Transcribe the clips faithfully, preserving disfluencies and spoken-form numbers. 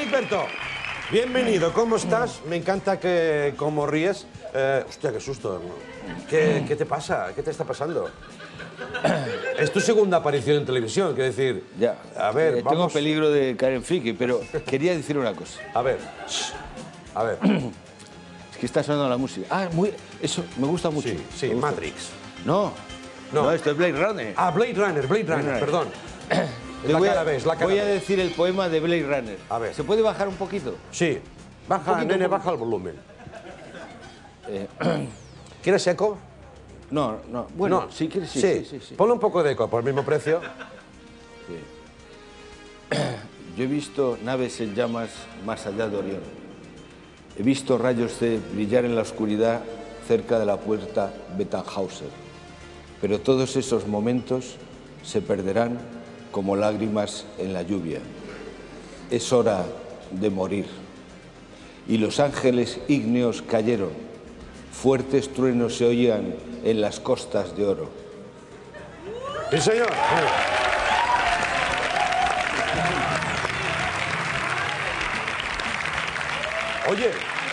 Berto, bienvenido, ¿cómo estás? Me encanta que como ríes. Eh, hostia, qué susto. ¿Qué, ¿Qué te pasa? ¿Qué te está pasando? Es tu segunda aparición en televisión, quiero decir... Ya, a ver, eh, vamos... tengo peligro de caer en friki, pero quería decir una cosa. A ver, shh, a ver. Es que está sonando la música. Ah, muy, eso, me gusta mucho. Sí, sí, Me gusta. Matrix. No, No. no, esto es Blade Runner. Ah, Blade Runner, Blade Runner, Runner. perdón. Te La voy, cara a, ves, la cara voy a ves. decir el poema de Blade Runner. A ver. ¿Se puede bajar un poquito? Sí. Baja, Un poquito, nene, un poquito. baja el volumen. Eh, ¿Quieres eco? no, no. Bueno, No. sí, quieres, sí, sí. sí, sí, sí. Ponle un poco de eco por el mismo precio. Yo he visto naves en llamas más allá de Orión. He visto rayos C brillar en la oscuridad cerca de la puerta Bettenhauser. Pero todos esos momentos se perderán como lágrimas en la lluvia. Es hora de morir. Y los ángeles ígneos cayeron. Fuertes truenos se oían en las costas de oro. Sí, señor. Oye,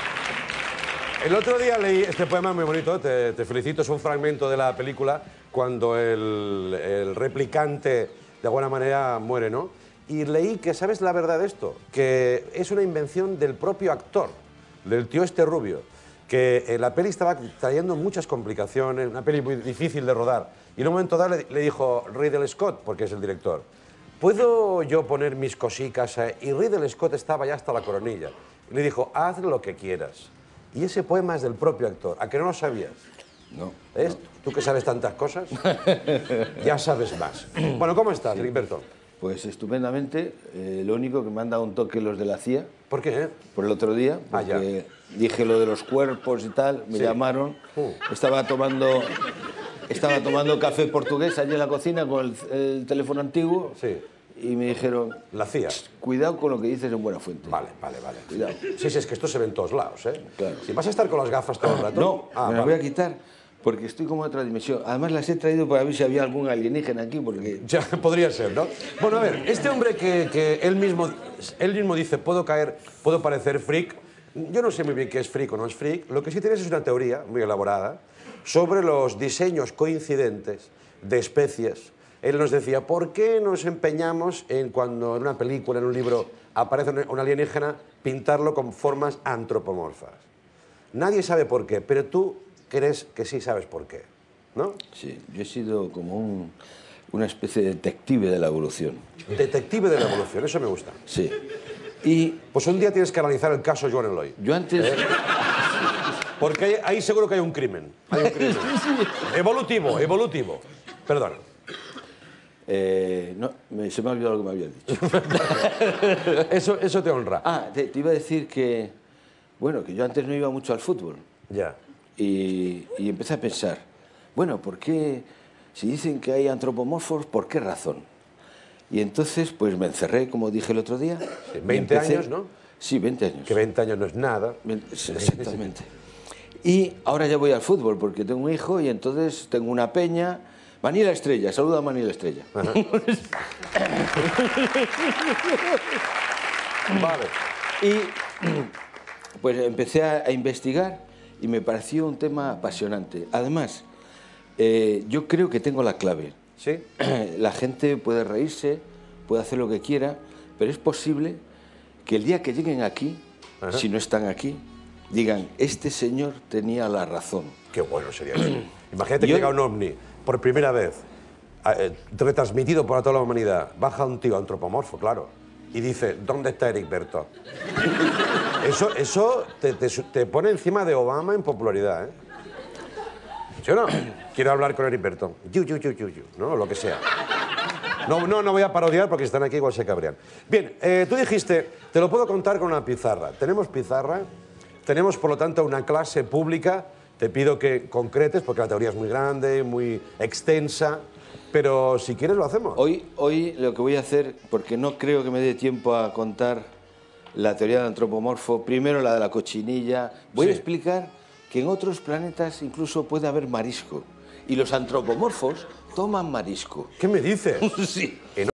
el otro día leí este poema muy bonito, te, te felicito, es un fragmento de la película cuando el, el replicante de alguna manera muere, ¿no? Y leí que, ¿sabes la verdad de esto? Que es una invención del propio actor, del tío este rubio, que en la peli estaba trayendo muchas complicaciones, una peli muy difícil de rodar, y en un momento dado le, le dijo Ridley Scott, porque es el director, ¿puedo yo poner mis cosicas? Eh? Y Ridley Scott estaba ya hasta la coronilla. Y le dijo, haz lo que quieras. Y ese poema es del propio actor. ¿A que no lo sabías? No. ¿Ves? no. Tú que sabes tantas cosas, ya sabes más. Bueno, ¿cómo estás, Rigoberto? Pues estupendamente. Eh, lo único que me han dado un toque los de la C I A. ¿Por qué? Eh? Por el otro día, Ah, ya. porque dije lo de los cuerpos y tal, me Sí. llamaron, Uh. estaba tomando estaba tomando café portugués allí en la cocina con el, el teléfono antiguo Sí. y me dijeron, La C I A. cuidado con lo que dices en Buena Fuente. Vale, vale, vale. Cuidado. Sí, sí, es que esto se ve en todos lados, ¿eh? Claro. Si vas a estar con las gafas todo el rato... No, Ah, me las vale. voy a quitar porque estoy como en otra dimensión. Además las he traído para ver si había algún alienígena aquí, porque... Ya, podría ser, ¿no? Bueno, a ver, este hombre que, que él, mismo, él mismo dice, puedo caer, puedo parecer freak, yo no sé muy bien qué es freak o no es freak, lo que sí tienes es una teoría muy elaborada sobre los diseños coincidentes de especies. Él nos decía, ¿por qué nos empeñamos en cuando en una película, en un libro, aparece un alienígena, pintarlo con formas antropomorfas? Nadie sabe por qué, pero tú crees que sí sabes por qué, ¿no? Sí, yo he sido como un, una especie de detective de la evolución. Detective de la evolución, eso me gusta. Sí. Y Pues un día tienes que analizar el caso Joan Eloy. yo antes... ¿Eh? Porque ahí, ahí seguro que hay un crimen. Hay un crimen. Evolutivo, evolutivo. Perdona. Eh, no, me- se me ha olvidado lo que me habías dicho. Eso, eso te honra. Ah, te, te iba a decir que, bueno, que yo antes no iba mucho al fútbol Ya. y, y empecé a pensar, bueno, ¿por qué, si dicen que hay antropomorfos, por qué razón? Y entonces, pues me encerré, como dije el otro día. Sí, y veinte empecé- años, ¿no? Sí, veinte años. Que veinte años no es nada. Ve- Exactamente. Y ahora ya voy al fútbol porque tengo un hijo y entonces tengo una peña. Manila Estrella, saluda a Manila Estrella. Vale. Y pues empecé a, a investigar y me pareció un tema apasionante. Además, eh, yo creo que tengo la clave. ¿Sí? La gente puede reírse, puede hacer lo que quiera, pero es posible que el día que lleguen aquí, Ajá. si no están aquí, digan, este señor tenía la razón. Qué bueno sería eso. Imagínate que Yo- llega un ovni por primera vez, eh, retransmitido por toda la humanidad. Baja un tío antropomorfo, claro, y dice, ¿dónde está Eric Berto? Eso, eso te, te, te pone encima de Obama en popularidad, ¿eh? ¿Sí o no? Quiero hablar con Eric Berto. Yu, yu, yu, yu, yu, ¿no? Lo que sea. No, no, no voy a parodiar porque si están aquí igual se cabrean. Bien, eh, tú dijiste, te lo puedo contar con una pizarra. Tenemos pizarra, tenemos por lo tanto una clase pública. Te pido que concretes porque la teoría es muy grande, muy extensa, pero si quieres lo hacemos. Hoy, hoy lo que voy a hacer, porque no creo que me dé tiempo a contar la teoría del antropomorfo, primero la de la cochinilla, voy Sí. a explicar que en otros planetas incluso puede haber marisco. Y los antropomorfos toman marisco. ¿Qué me dices? Sí. En